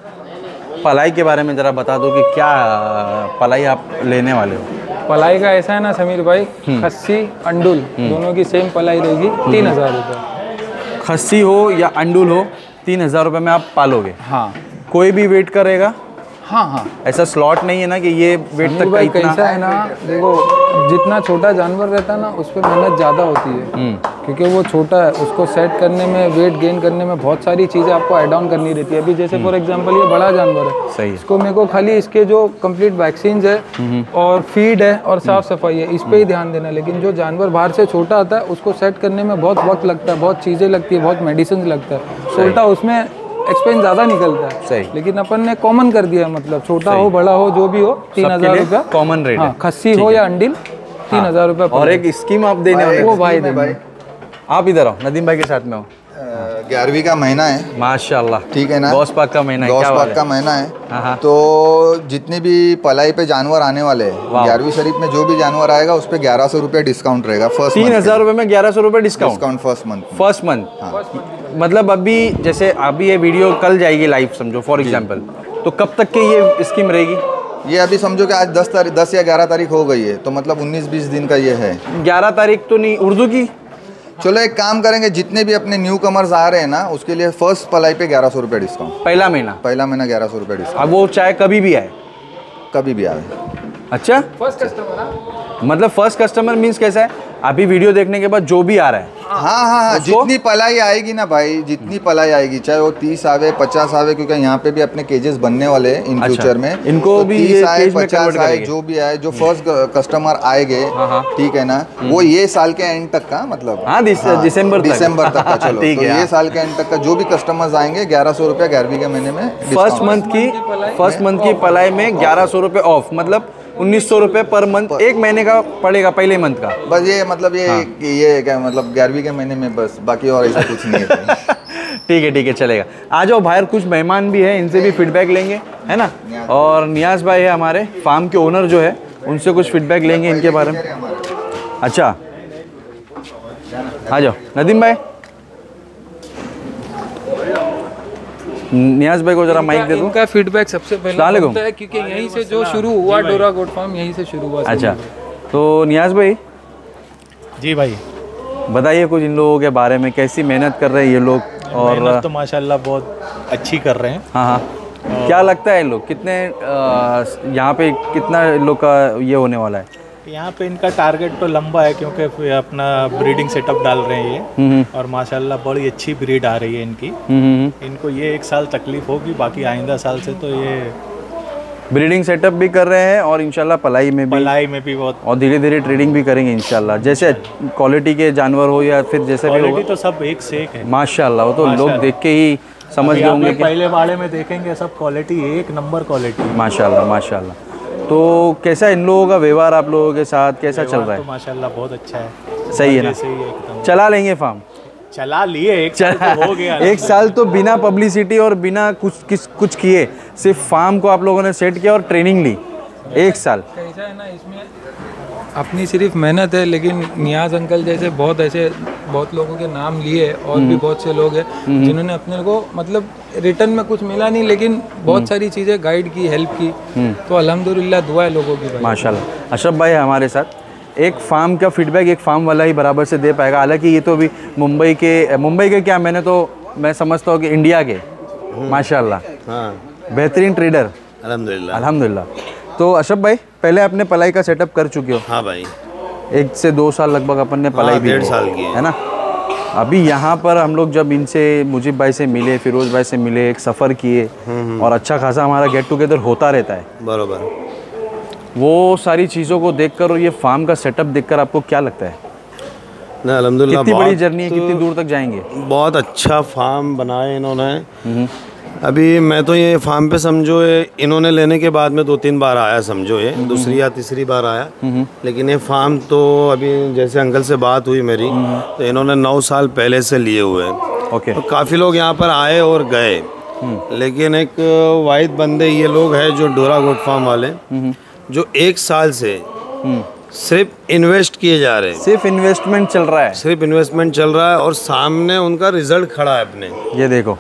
पलाई के बारे में ज़रा बता दो कि क्या पलाई आप लेने वाले हो। पलाई का ऐसा है ना समीर भाई, खस्सी अंडुल दोनों की सेम पलाई रहेगी, तीन हज़ार रुपये। खस्सी हो या अंडुल हो, तीन हज़ार रुपये में आप पालोगे। हाँ, कोई भी वेट करेगा। हाँ हाँ, ऐसा स्लॉट नहीं है ना कि ये वेट तक का इतना। कैसा है ना, देखो जितना छोटा जानवर रहता है ना उस पर मेहनत ज़्यादा होती है, क्योंकि वो छोटा है, उसको सेट करने में, वेट गेन करने में बहुत सारी चीज़ें आपको ऐड ऑन करनी रहती है। अभी जैसे फॉर एग्जांपल ये बड़ा जानवर है, सही, इसको मेरे को खाली इसके जो कंप्लीट वैक्सीन है और फीड है और साफ सफाई है, इस पर ही ध्यान देना। लेकिन जो जानवर बाहर से छोटा आता है उसको सेट करने में बहुत वक्त लगता है, बहुत चीज़ें लगती है, बहुत मेडिसिन लगता है, छोटा उसमें एक्सपेंस ज़्यादा निकलता है। सही, लेकिन अपन ने कॉमन कर दिया, मतलब छोटा हो बड़ा हो जो भी हो, तीन हजार रुपया कॉमन रेट है। खस्सी हो या अंडिल, तीन हजार रुपया। और एक स्कीम आप देने वाले वो भाई दे भाई, आप इधर आओ, नदीम भाई के साथ में हो। ग्यारहवीं का महीना है माशाल्लाह, ठीक है ना, गौस पाक का महीना है, गौस क्या बात पाक है। का महीना है, हाँ। तो जितने भी पलाई पे जानवर आने वाले हैं, ग्यारहवीं शरीफ में जो भी जानवर आएगा उस पर ग्यारह सौ रुपये डिस्काउंट रहेगा फर्स्ट। तीन हजार रुपये में ग्यारह सौ रुपये discount discount first month first month. मतलब अभी जैसे अभी ये वीडियो कल जाएगी लाइव समझो फॉर एग्जाम्पल, तो कब तक की ये स्कीम रहेगी? ये अभी समझो कि आज दस तारीख दस या ग्यारह तारीख हो गई है, तो मतलब उन्नीस बीस दिन का ये है। ग्यारह तारीख तो नहीं, उर्दू की। चलो एक काम करेंगे, जितने भी अपने न्यू कमर्स आ रहे हैं ना उसके लिए फर्स्ट पलाई पे ग्यारह सौ रुपये डिस्काउंट, पहला महीना पहला महीना ग्यारह सौ रुपये डिस्काउंट। अब वो चाहे कभी भी आए, कभी भी आए। अच्छा, फर्स्ट कस्टमर, मतलब फर्स्ट कस्टमर मीन्स कैसा है, अभी वीडियो देखने के बाद जो भी आ रहा है, हाँ हाँ हाँ, जितनी पलाई आएगी ना भाई, जितनी पलाई आएगी, चाहे वो तीस आवे पचास आवे, क्योंकि यहाँ पे भी अपने केजेस बनने वाले हैं इन फ्यूचर में, इनको तो भी तीस ये आए केज में पचास convert आए करेंगे। जो भी आए, जो फर्स्ट कस्टमर आएंगे, ठीक है ना, वो ये साल के एंड तक का, मतलब हाँ, दिसंबर तक दिसंबर तक का, चलो ठीक तो है, ये साल के एंड तक का जो भी कस्टमर्स आएंगे ग्यारह सौ रुपये ग्यारहवीं के महीने में फर्स्ट मंथ की फर्स्ट मंथ की पलाई में ग्यारह सौ रुपये ऑफ, मतलब उन्नीस सौ रुपये पर मंथ, एक महीने का पड़ेगा पहले मंथ का। बस ये मतलब ये हाँ। ये क्या मतलब ग्यारहवीं के महीने में बस, बाकी और ऐसा कुछ नहीं है। ठीक है ठीक है, चलेगा। आ जाओ बाहर, कुछ मेहमान भी हैं, इनसे भी फीडबैक लेंगे, है ना। और नियाज भाई है हमारे फार्म के ओनर जो है, उनसे कुछ फीडबैक लेंगे इनके बारे में। अच्छा, आ जाओ नदीम भाई, नियाज भाई को जरा माइक दे दो। इनका फीडबैक सबसे पहले होता है, क्योंकि यहीं से जो शुरू हुआ डोरा गोट फार्म, यहीं से शुरू हुआ। अच्छा, तो नियाज भाई जी भाई बताइए कुछ इन लोगों के बारे में, कैसी मेहनत कर रहे हैं ये लोग? और मेहनत तो माशाल्लाह बहुत अच्छी कर रहे हैं। हाँ हाँ, क्या लगता है इन लोग कितने यहाँ पे कितना इन लोग का ये होने वाला है? यहाँ पे इनका टारगेट तो लंबा है, क्योंकि अपना ब्रीडिंग सेटअप डाल रहे हैं ये, और माशाल्लाह बड़ी अच्छी ब्रीड आ रही है इनकी। इनको ये एक साल तकलीफ होगी, बाकी आइंदा साल से तो ये ब्रीडिंग सेटअप भी कर रहे हैं और इंशाल्लाह पलाई में भी पलाई में भी बहुत, और धीरे धीरे ट्रेडिंग भी करेंगे इंशाल्लाह, जैसे क्वालिटी के जानवर हो या फिर जैसे भी होगा। तो सब एक से एक है माशाल्लाह, वो तो लोग देख के ही समझ गए होंगे कि पहले वाले में देखेंगे सब क्वालिटी एक नंबर क्वालिटी। माशाल्लाह माशाल्लाह। तो कैसा इन लोगों का व्यवहार आप लोगों के साथ कैसा चल रहा है? तो माशाल्लाह बहुत अच्छा है, सही है ना, चला लेंगे फार्म, चला लिए एक साल तो हो गया। एक साल तो बिना पब्लिसिटी और बिना कुछ किस कुछ किए, सिर्फ फार्म को आप लोगों ने सेट किया और ट्रेनिंग ली, एक साल। कैसा है ना, इसमें अपनी सिर्फ मेहनत है, लेकिन नियाज अंकल जैसे बहुत ऐसे बहुत लोगों के नाम लिए, और भी बहुत से लोग हैं जिन्होंने अपने को मतलब रिटर्न में कुछ मिला नहीं, लेकिन बहुत सारी चीज़ें गाइड की, हेल्प की, तो अल्हम्दुलिल्लाह दुआ है लोगों की। माशाल्लाह। अशरफ भाई है हमारे साथ, एक फार्म का फीडबैक एक फार्म वाला ही बराबर से दे पाएगा, हालांकि ये तो भी मुंबई के मुंबई के क्या, मैंने तो मैं समझता हूँ कि इंडिया के माशाल्लाह, हाँ, बेहतरीन ट्रेडर अल्हम्दुलिल्लाह अल्हम्दुलिल्लाह। तो अशरफ भाई पहले आपने पलाई का सेटअप कर चुके हो? हाँ भाई, एक से दो साल लगभग अपन ने पलाई हाँ, भी डेढ़ साल की है, है ना। अभी यहाँ पर हम लोग जब इनसे मुजीब भाई से मिले, फिरोज भाई से मिले, एक सफ़र किए और अच्छा खासा हमारा गेट टुगेदर होता रहता है। बराबर। वो सारी चीज़ों को देखकर और ये फार्म का सेटअप देखकर आपको क्या लगता है? नहीं, अल्हम्दुलिल्लाह कितनी बड़ी जर्नी है, कितनी दूर तक जाएंगे? बहुत अच्छा फार्म बनाए इन्होंने। अभी मैं तो ये फार्म पे समझो ये इन्होंने लेने के बाद में दो तीन बार आया, समझो ये दूसरी या तीसरी बार आया। लेकिन ये फार्म तो अभी जैसे अंकल से बात हुई मेरी, तो इन्होंने नौ साल पहले से लिए हुए हैं। ओके। तो काफ़ी लोग यहाँ पर आए और गए, लेकिन एक वाहिद बंदे ये लोग हैं जो डोरा गोट फार्म वाले, जो एक साल से सिर्फ इन्वेस्ट किए जा रहे हैं। सिर्फ इन्वेस्टमेंट चल रहा है? सिर्फ इन्वेस्टमेंट चल रहा है और सामने उनका रिजल्ट खड़ा है अपने। ये देखो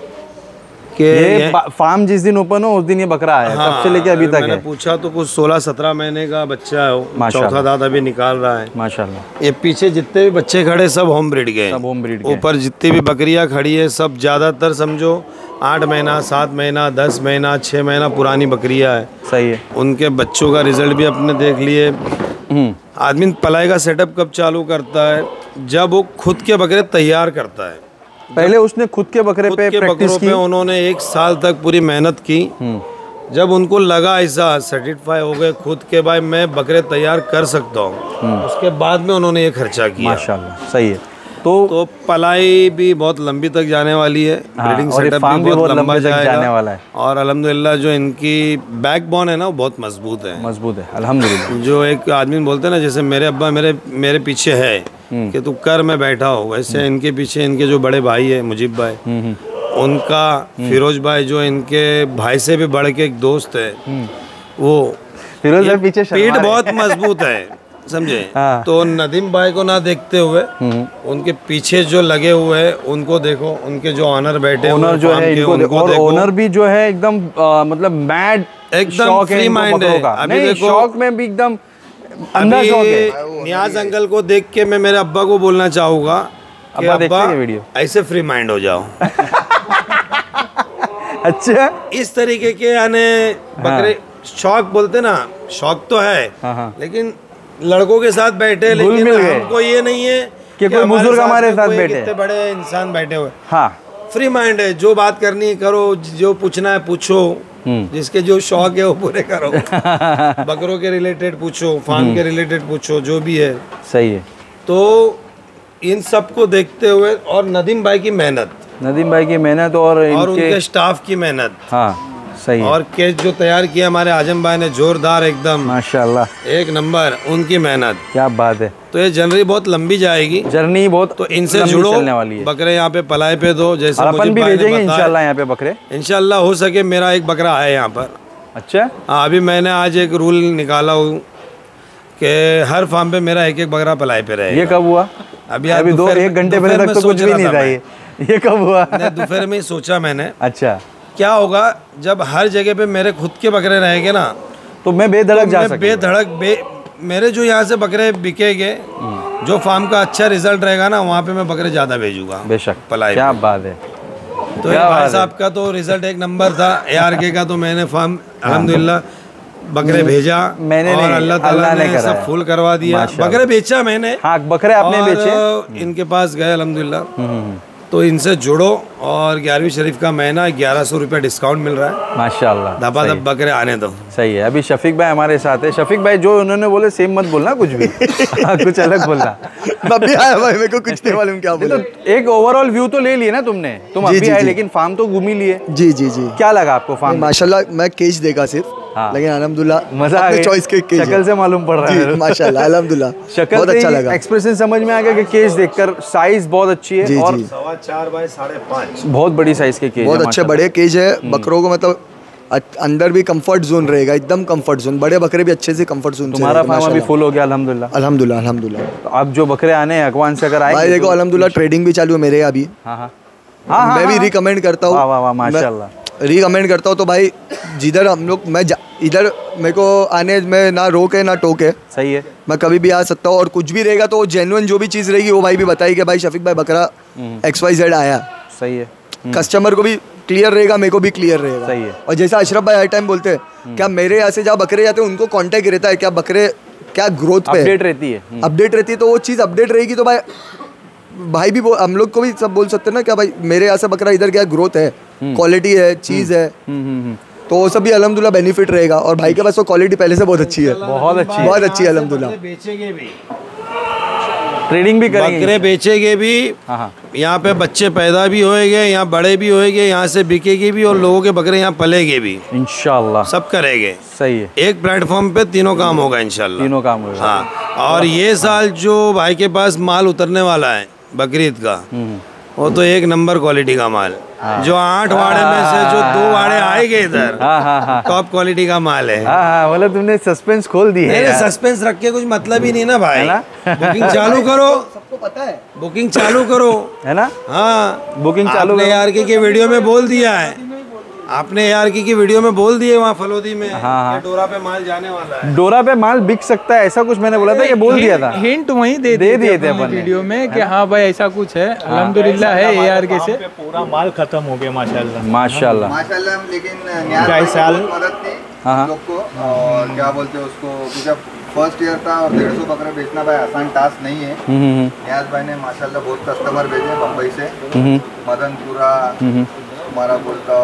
कि ये, ये फार्म जिस दिन ओपन हो उस दिन ये बकरा है। हाँ, तब से लेके अभी तक मैंने है। पूछा तो कुछ सोलह सत्रह महीने का बच्चा है वो, चौथा दांत अभी निकाल रहा है माशाल्लाह। ये पीछे जितने भी बच्चे खड़े सब होम ब्रीड के, सब होम ब्रीड के। ऊपर जितनी भी बकरियां खड़ी है सब ज़्यादातर समझो आठ महीना सात महीना दस महीना छः महीना पुरानी बकरियां है। सही है। उनके बच्चों का रिजल्ट भी अपने देख लिए। आदमी पलाई का सेटअप कब चालू करता है? जब वो खुद के बकरे तैयार करता है। पहले उसने खुद के बकरे खुद पे के प्रैक्टिस बकरों की। पे उन्होंने एक साल तक पूरी मेहनत की। जब उनको लगा ऐसा सेटिस्फाई हो गए खुद के, भाई मैं बकरे तैयार कर सकता हूँ, उसके बाद में उन्होंने ये खर्चा किया। माशाल्लाह सही है। तो तो पलाई भी बहुत लंबी तक जाने वाली है। हाँ, ब्रीडिंग और ये सेटअप फार्म भी बहुत लंबा तक जाने जाएगा वाला है। और अल्हम्दुलिल्लाह जो इनकी बैकबोन है ना वो बहुत मजबूत है। मजबूत है अल्हम्दुलिल्लाह। जो एक आदमी बोलते हैं ना, जैसे मेरे अब्बा मेरे मेरे पीछे है कि तू कर मैं बैठा हो, वैसे इनके पीछे इनके जो बड़े भाई है मुजीब भाई, उनका फिरोज भाई जो इनके भाई से भी बढ़ के एक दोस्त है, वो फिरोज भाई पीछे पीठ बहुत मजबूत है समझे। हाँ। तो नदीम भाई को ना देखते हुए उनके पीछे जो लगे हुए हैं उनको देखो, उनके जो ऑनर बैठे ओनर जो है इनको, उनको और देखो। ओनर भी जो है एकदम आ, मतलब मैड एकदम फ्री माइंड है। अभी देखो शौक में भी एकदम अंदर शौक है। नियाज अंकल को देख के मैं मेरे अब्बा को बोलना चाहूँगा कि अब्बा देखते अब्बा हैं वीडियो? ऐसे फ्री माइंड हो जाओ। अच्छा इस तरीके के यानी बकरे शौक बोलते ना, शौक तो है हाँ, हाँ। लेकिन लड़कों के साथ बैठे, लेकिन हमको ये नहीं है कि कोई बुजुर्ग हमारे साथ कोई बैठे, कितने बड़े इंसान बैठे हुए। हाँ फ्री माइंड है, जो बात करनी है करो, जो पूछना है पूछो, जिसके जो शौक है वो पूरे करो। बकरों के रिलेटेड पूछो, फार्म के रिलेटेड पूछो, जो भी है सही है। तो इन सब को देखते हुए और नदीम भाई की मेहनत, नदीम भाई की मेहनत और और इनके उनके स्टाफ की मेहनत, हाँ सही है। और केस जो तैयार किया हमारे आजम भाई ने, जोरदार एकदम माशाल्लाह एक नंबर, उनकी मेहनत। क्या बात है। तो ये जर्नी बहुत लंबी जाएगी, जर्नी बहुत तो इनसे लंबी जुड़ो, चलने वाली है। बकरे यहाँ पे पलाए पे दो, जैसे और अपन मुझे भी भाई ने भेजेंगे बताया। इंशाल्लाह यहाँ पे बकरे। इंशाल्लाह हो सके मेरा एक बकरा है यहाँ पर। अच्छा हाँ, अभी मैंने आज एक रूल निकाला हूँ कि हर फार्म पे मेरा एक एक बकरा पलाए पे रहेगा। ये कब हुआ? अभी अभी दो दोपहर- एक घंटे दोपहर पहले में तक तो कुछ सोच भी रहा नहीं था था। मैं। ये ये कब हुआ? नहीं, दोपहर में ही सोचा मैंने अच्छा क्या होगा जब हर जगह पे मेरे खुद के बकरे रहेंगे ना, तो मैं बेधड़क तो जा मैं सकूँ। बेधड़क बे मेरे जो यहाँ से बकरे बिकेंगे, जो फार्म का अच्छा रिजल्ट रहेगा ना, वहाँ पे मैं बकरे ज़्यादा भेजूंगा बेशक। पलाई क्या पे। बात है। तो ये भाई साहब का तो रिजल्ट एक नंबर था। ए आर के का तो मैंने फार्म अल्हम्दुलिल्लाह बकरे भेजा, मैंने और नहीं, अल्लाह ताला अल्लाह ने ने कराया। सब फुल करवा दिया। माशाअल्लाह। बकरे बेचा मैंने, हाँ बकरे आपने और बेचे। इनके पास गए अल्हम्दुलिल्लाह। तो इनसे जुड़ो, और ग्यारहवीं शरीफ का महीना ग्यारह सौ रुपये डिस्काउंट मिल रहा है। माशाल्लाह धपा धप बकरे आने दो। सही है। अभी शफीक भाई हमारे साथ है। शफीक भाई जो उन्होंने बोले सेम मत बोलना कुछ भी। हाँ, कुछ अलग बोलना। अभी आया भाई, मेरे को कुछ नहीं मालूम क्या बोले। तो एक ओवरऑल व्यू तो ले लिए ना तुमने, तुम जी, अभी जी, आए जी। लेकिन फार्म तो घूम ही लिए। जी जी जी क्या लगा आपको फार्म? माशाल्लाह मैं केज देखा सिर्फ, हाँ। लेकिन अल्हम्दुलिल्लाह मजा आ अपने गया। चॉइस के केज है। शक्ल से मालूम पड़ रहा जी, है। माशाल्लाह अल्हम्दुलिल्लाह शक्ल बहुत से अच्छा ही लगा। एक्सप्रेशन समझ में आ गया कि केज देखकर साइज बहुत अच्छी है। जी, और जी। सवा चार बाय साढ़े पाँच बहुत बड़ी साइज के केज बहुत है, अच्छे माशाल्लाह। बड़े केज है। बकरों को मतलब अ- अंदर भी कंफर्ट जोन रहेगा, एकदम कंफर्ट जोन। बड़े बकरे भी अच्छे से कंफर्ट जोन से तुम्हारा रहेंगे, फार्म अभी माशाल्लाह। फुल हो गया अल्हम्दुलिल्लाह। अल्हम्दुलिल्लाह अल्हम्दुलिल्लाह। तो अब जो बकरे आने हैं अकवान से अगर भाई आए देखो अल्हम्दुलिल्लाह ट्रेडिंग भी चालू है मेरे यहाँ अभी। हाँ हाँ हाँ हाँ, मैं भी हाँ। रिकमेंड करता हूँ। वाह वाह वाह माशाल्लाह। रिकमेंड करता हूँ तो भाई जिधर हम लोग, मैं जा- इधर मेरे को आने में ना रोक है ना टोक है। सही है। मैं कभी भी आ सकता हूँ, और कुछ भी रहेगा तो जेन्युइन जो भी चीज़ रहेगी वो भाई भी बताई कि भाई शफीक भाई बकरा एक्स वाई जेड आया। सही है। कस्टमर को भी क्लियर रहेगा, मेरे को भी क्लियर रहेगा। सही है। और जैसा अशरफ भाई हर टाइम बोलते हैं, क्या मेरे यहाँ से जहाँ बकरे जाते हैं उनको कांटेक्ट रहता है, क्या बकरे क्या ग्रोथ पे अपडेट रहती है। अपडेट रहती है, तो वो चीज़ अपडेट रहेगी तो भाई भाई भी बोल, हम लोग को भी सब बोल सकते हैं ना क्या भाई मेरे यहाँ से बकरा इधर क्या ग्रोथ है, क्वालिटी है, चीज़ है, तो वो सब भी अल्हम्दुलिल्लाह बेनिफिट रहेगा। और भाई के पास तो क्वालिटी पहले से बहुत अच्छी है, बहुत अच्छी बहुत अच्छी है अल्हम्दुलिल्लाह। बेचेंगे भी, ट्रेडिंग भी करेंगे, बकरे बेचेंगे भी, यहाँ पे बच्चे पैदा भी होएंगे, यहाँ बड़े भी होएंगे, यहाँ से बिकेगी भी और लोगों के बकरे यहाँ पलेंगे भी इंशाल्लाह, सब करेंगे। सही है, एक प्लेटफॉर्म पे तीनों काम होगा इंशाल्लाह, तीनों काम होगा। हाँ, और ये साल जो भाई के पास माल उतरने वाला है बकरीद का, वो तो एक नंबर क्वालिटी का माल, जो आठ वाड़े में से जो दो वाड़े आएंगे इधर, टॉप क्वालिटी का माल है। हाँ हाँ, मतलब तुमने सस्पेंस खोल दी है। सस्पेंस रख के कुछ मतलब ही नहीं ना भाई, बुकिंग चालू करो, सबको पता है, बुकिंग चालू करो, है ना। हाँ, बुकिंग चालू करो। यार की वीडियो में बोल दिया है आपने, यार की की वीडियो में बोल दिए वहाँ फलोदी में, हाँ, डोरा पे माल जाने वाला है, डोरा पे माल बिक सकता है, ऐसा कुछ मैंने बोला था, ये बोल दिया था, हिंट वहीं दे दे दिए थे अपन वीडियो में कि हाँ भाई ऐसा कुछ है। अल्हम्दुलिल्लाह है एआर के से पूरा माल खत्म हो गया माशाल्लाह माशाल्लाह माशाल्लाह। लेकिन ढाई साल मदद थी लोग को, और क्या बोलते हैं उसको, जब फर्स्ट ईयर था और डेढ़ सौ बकरे बेचना भाई आसान टास्क नहीं है। नियाज भाई ने माशाल्लाह बहुत कस्टमर भेजे बम्बई से, मदनपुरा, हमारा बोलता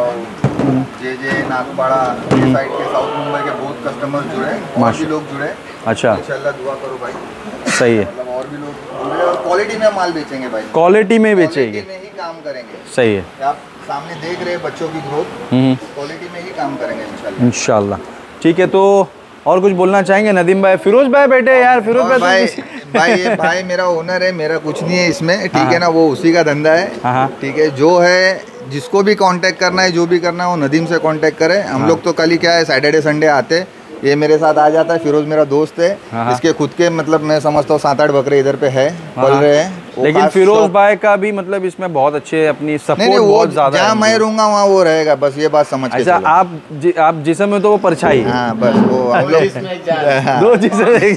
जे जे नागपाड़ा ये साइड के, साउथ मुंबई के बहुत कस्टमर जुड़े, और भी लोग जुड़े। अच्छा, इंशाल्लाह दुआ करो भाई। सही है, मतलब और भी लोग जुड़े और क्वालिटी में माल बेचेंगे भाई, क्वालिटी में बेचेंगे, में ही काम करेंगे। सही है, आप सामने देख रहे हैं बच्चों की ग्रोथ, क्वालिटी में ही काम करेंगे इंशाल्लाह इंशाल्लाह। ठीक है, तो और कुछ बोलना चाहेंगे नदीम भाई? फिरोज भाई बैठे यार, फिरोज भाई भाई भाई ये भाई मेरा ओनर है, मेरा कुछ नहीं है इसमें, ठीक है ना, वो उसी का धंधा है, ठीक है। जो है जिसको भी कांटेक्ट करना है, जो भी करना है वो नदीम से कांटेक्ट करे। हम लोग तो कल ही क्या है सैटरडे संडे आते, ये मेरे साथ आ जाता है, फिरोज मेरा दोस्त है, इसके खुद के मतलब मैं समझता हूँ सात आठ बकरे इधर पे है, पल रहे हैं। लेकिन फिरोज भाई का भी मतलब इसमें बहुत अच्छे अपनी सपोर्ट बहुत ज्यादा है, जहाँ मैं रहूँगा वहाँ वो रहेगा, बस ये बात समझ के चलो। आप जि, आप जिसम में तो वो परछाई, हाँ बस वो हम लोग दो चीजें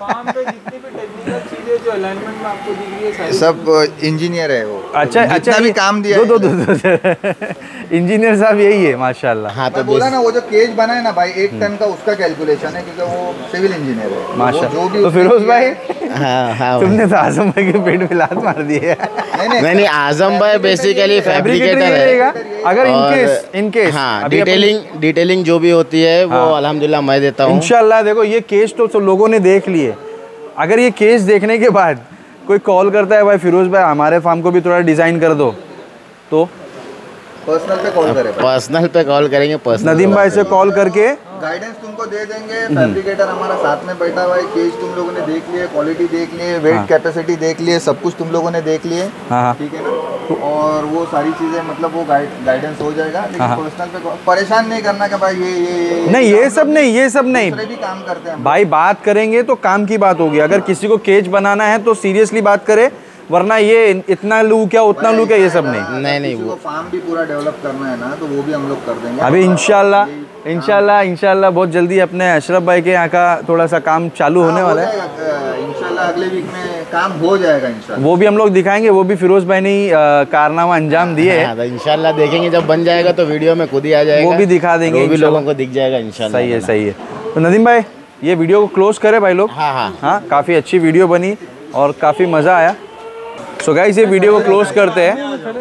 सब इंजीनियर है वो। अच्छा अच्छा, भी काम दिया दो दो दो इंजीनियर साहब यही है माशाल्लाह। हाँ, तो बोला ना वो जो केज बना है ना भाई, एक टन का उसका कैलकुलेशन है, क्योंकि वो सिविल इंजीनियर है माशाल्लाह। तो फिरोज भाई, हाँ हाँ, तुमने तो आजम भाई के पेट में लात मार दी है। नहीं नहीं, आजम भाई बेसिकली फैब्रिकेटर है। अगर इनकेस इनकेस हाँ, डिटेलिंग डिटेलिंग जो भी होती है वो अल्हम्दुलिल्लाह मैं देता हूँ इंशाल्लाह। देखो ये केस तो लोगों ने देख लिए, अगर ये केस देखने के बाद कोई कॉल करता है भाई फिरोज भाई हमारे फार्म को भी थोड़ा डिजाइन कर दो, तो पर्सनल पे कॉल करें, पर्सनल पे कॉल करेंगे, पर्सनल नदीम भाई से कॉल करके गाइडेंस तुमको दे देंगे। फैब्रिकेटर हमारा साथ में बैठा हुआ है, केज तुम लोगों ने देख लिए, क्वालिटी देख लिए, वेट कैपेसिटी देख लिए, सब कुछ तुम लोगों ने देख लिए, ठीक है ना। और वो सारी चीजें मतलब वो गाइडेंस हो जाएगा, लेकिन पर्सनल पे परेशान नहीं करना कि भाई ये ये नहीं, ये सब नहीं, ये सब नहीं भी काम करते हैं भाई। बात करेंगे तो काम की बात होगी, अगर किसी को केज बनाना है तो सीरियसली बात करे, वरना ये इतना लू क्या उतना लू क्या ये सब नहीं। नहीं नहीं, वो फार्म भी पूरा डेवलप करना है ना, तो वो भी हम लोग कर देंगे अभी इंशाल्लाह इंशाल्लाह इंशाल्लाह बहुत जल्दी अपने अशरफ भाई के यहाँ का थोड़ा सा काम चालू होने वाला है इंशाल्लाह, अगले वीक में काम हो जाएगा इंशाल्लाह। वो भी हम लोग दिखाएंगे, वो भी फिरोज भाई ने कारनामा अंजाम दिए है, हाँ, इंशाल्लाह देखेंगे, जब बन जाएगा तो वीडियो में खुद ही आ जाएगा, वो भी दिखा देंगे, वो भी लोगों को दिख जाएगा इंशाल्लाह। सही है सही है। तो नदीम भाई ये वीडियो को क्लोज करें भाई लोग। हाँ हाँ हाँ, काफ़ी अच्छी वीडियो बनी और काफ़ी मज़ा आया। सो गाइस ये वीडियो को क्लोज करते हैं।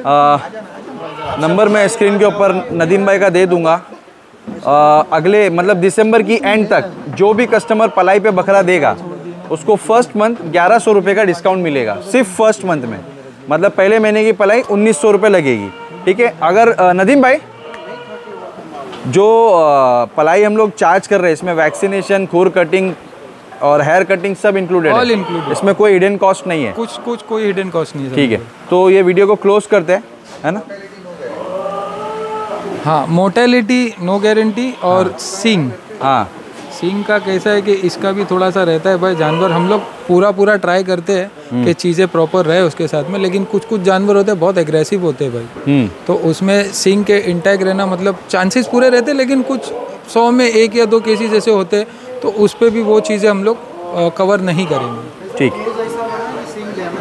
नंबर मैं स्क्रीन के ऊपर नदीम भाई का दे दूंगा। आ, अगले मतलब दिसंबर की एंड तक जो भी कस्टमर पलाई पे बकरा देगा उसको फर्स्ट मंथ ग्यारह सौ रुपये का डिस्काउंट मिलेगा, सिर्फ फर्स्ट मंथ में, मतलब पहले महीने की पलाई उन्नीस सौ रुपये लगेगी, ठीक है। अगर आ, नदीम भाई जो आ, पलाई हम लोग चार्ज कर रहे हैं इसमें वैक्सीनेशन, खूर कटिंग और हेयर कटिंग सब इंक्लूडेड ऑल है, इंक्लूडेड, इसमें कोई हिडन कॉस्ट नहीं है, कुछ कुछ कोई हिडन कॉस्ट नहीं है, ठीक है। तो ये वीडियो को क्लोज करते हैं, है ना। हाँ, मोर्टेलिटी नो गारंटी। और सींग, हाँ सींग का कैसा है कि इसका भी थोड़ा सा रहता है भाई, जानवर हम लोग पूरा पूरा ट्राई करते हैं कि चीज़ें प्रॉपर रहे उसके साथ में, लेकिन कुछ कुछ जानवर होते हैं बहुत एग्रेसिव होते हैं भाई, तो उसमें सींग के इंटैक्ट रहना मतलब चांसेस पूरे रहते हैं, लेकिन कुछ सौ में एक या दो केसेस ऐसे होते हैं, तो उस पर भी वो चीज़ें हम लोग कवर नहीं करेंगे, ठीक।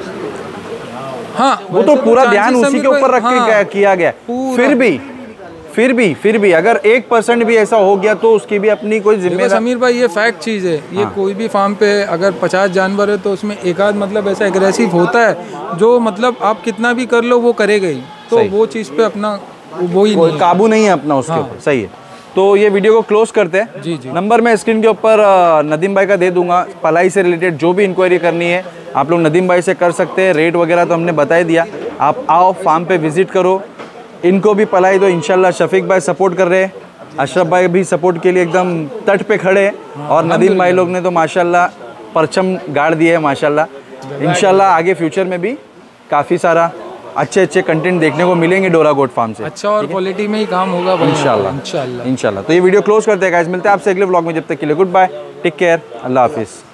हाँ, वो तो पूरा ध्यान उसी के ऊपर रख के हाँ, किया गया, फिर भी फिर भी फिर भी अगर एक परसेंट भी ऐसा हो गया तो उसकी भी अपनी कोई देखो जिम्मेदारी। समीर भाई ये फैक्ट चीज़ है, ये कोई भी फार्म पे अगर पचास जानवर है तो उसमें एक आध मतलब ऐसा एग्रेसिव होता है जो मतलब आप कितना भी कर लो वो करेगा ही, तो सही। वो चीज़ पे अपना वो ही कोई नहीं है। काबू नहीं है अपना उसके ऊपर। सही है। तो ये वीडियो को क्लोज करते हैं। जी, जी। नंबर मैं स्क्रीन के ऊपर अ, नदीम भाई का दे दूंगा। पलाई से रिलेटेड जो भी इंक्वायरी करनी है आप लोग नदीम भाई से कर सकते हैं। रेट वगैरह तो हमने बता ही दिया। आप आओ फार्म पे विजिट करो, इनको भी पलाई दो। इंशाल्लाह शफीक भाई सपोर्ट कर रहे हैं, अशरफ भाई भी सपोर्ट के लिए एकदम तट पे खड़े हैं, और नदीम भाई लोग ने तो माशाल्लाह परचम गाड़ दिए है माशाल्लाह। इंशाल्लाह आगे फ्यूचर में भी काफ़ी सारा अच्छे अच्छे कंटेंट देखने को मिलेंगे डोरा गोट फार्म से। अच्छा और क्वालिटी में ही काम होगा भाई, इंशाल्लाह इंशाल्लाह इंशाल्लाह। तो ये वीडियो क्लोज करते हैं गाइस, मिलते हैं आपसे अगले व्लॉग में। जब तक के लिए गुड बाय, टेक केयर, अल्लाह हाफिज़।